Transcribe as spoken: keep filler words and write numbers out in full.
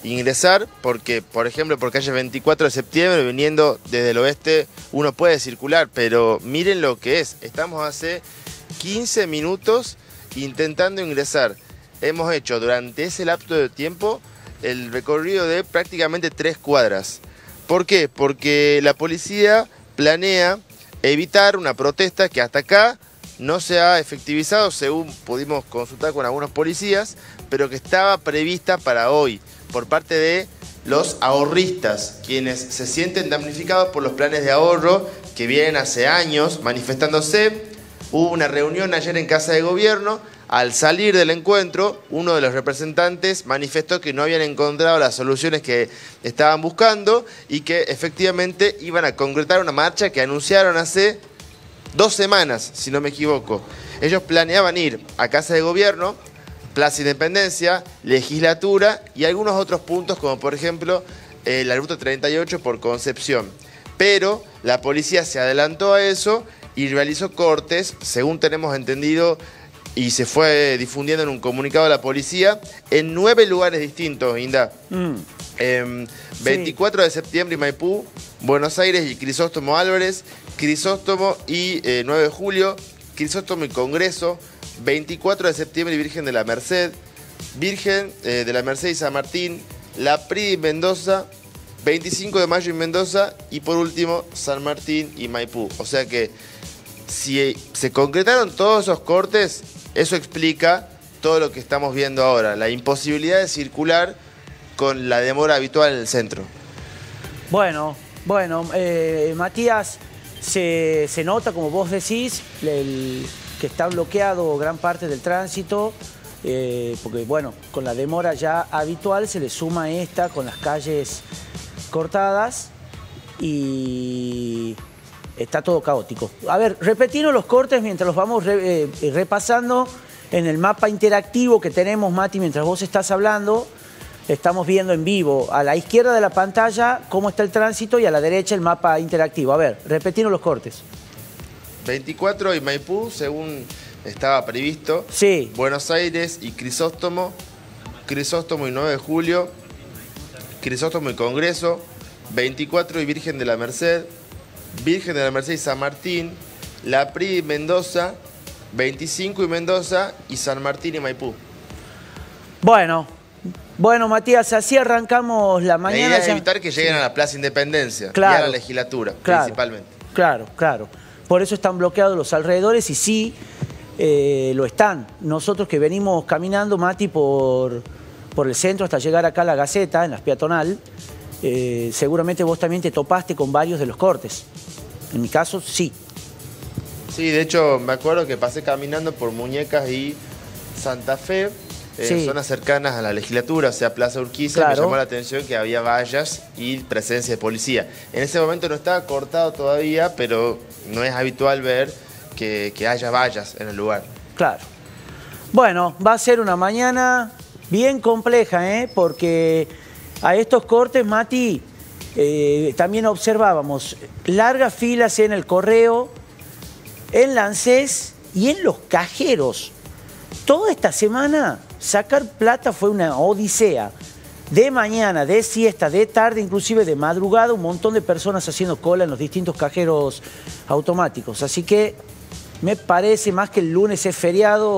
ingresar porque, por ejemplo, por calle veinticuatro de septiembre, viniendo desde el oeste, uno puede circular, pero miren lo que es. Estamos hace quince minutos intentando ingresar. Hemos hecho durante ese lapso de tiempo el recorrido de prácticamente tres cuadras. ¿Por qué? Porque la policía planea evitar una protesta que hasta acá no se ha efectivizado, según pudimos consultar con algunos policías, pero que estaba prevista para hoy, por parte de los ahorristas, quienes se sienten damnificados por los planes de ahorro que vienen hace años manifestándose. Hubo una reunión ayer en Casa de Gobierno. Al salir del encuentro, uno de los representantes manifestó que no habían encontrado las soluciones que estaban buscando y que efectivamente iban a concretar una marcha que anunciaron hace dos semanas, si no me equivoco. Ellos planeaban ir a Casa de Gobierno, Plaza Independencia, Legislatura y algunos otros puntos, como por ejemplo eh, la Ruta treinta y ocho por Concepción. Pero la policía se adelantó a eso y realizó cortes, según tenemos entendido, y se fue difundiendo en un comunicado de la policía, en nueve lugares distintos, Inda. Mm. Eh, veinticuatro sí. de septiembre y Maipú, Buenos Aires y Crisóstomo Álvarez, Crisóstomo y eh, nueve de julio, Crisóstomo y Congreso, veinticuatro de septiembre y Virgen de la Merced, Virgen eh, de la Merced y San Martín, La Prida y Mendoza, veinticinco de mayo y Mendoza y por último San Martín y Maipú. O sea que si se concretaron todos esos cortes, eso explica todo lo que estamos viendo ahora, la imposibilidad de circular con la demora habitual en el centro. Bueno, bueno, eh, Matías, se, se nota, como vos decís, el, que está bloqueado gran parte del tránsito, eh, porque bueno, con la demora ya habitual se le suma esta con las calles cortadas y está todo caótico. A ver, repetimos los cortes mientras los vamos re, eh, repasando en el mapa interactivo que tenemos, Mati, mientras vos estás hablando. Estamos viendo en vivo a la izquierda de la pantalla cómo está el tránsito y a la derecha el mapa interactivo. A ver, repetimos los cortes. veinticuatro y Maipú, según estaba previsto. Sí. Buenos Aires y Crisóstomo. Crisóstomo y nueve de julio. Crisóstomo y Congreso. veinticuatro y Virgen de la Merced. Virgen de la Merced y San Martín, La Prida y Mendoza, veinticinco y Mendoza y San Martín y Maipú. Bueno, bueno Matías, así arrancamos la mañana. La idea es ya... evitar que lleguen sí. a la Plaza Independencia claro, y a la legislatura, claro, principalmente. Claro, claro. Por eso están bloqueados los alrededores y sí, eh, lo están. Nosotros que venimos caminando, Mati, por, por el centro hasta llegar acá a la Gaceta, en la peatonal, Eh, seguramente vos también te topaste con varios de los cortes. En mi caso, sí. Sí, de hecho, me acuerdo que pasé caminando por Muñecas y Santa Fe, eh, sí. zonas cercanas a la legislatura, o sea, Plaza Urquiza, claro. y me llamó la atención que había vallas y presencia de policía. En ese momento no estaba cortado todavía, pero no es habitual ver que, que haya vallas en el lugar. Claro. Bueno, va a ser una mañana bien compleja, ¿eh? Porque a estos cortes, Mati, eh, también observábamos largas filas en el correo, en la ANSES y en los cajeros. Toda esta semana sacar plata fue una odisea. De mañana, de siesta, de tarde, inclusive de madrugada, un montón de personas haciendo cola en los distintos cajeros automáticos. Así que me parece, más que el lunes es feriado,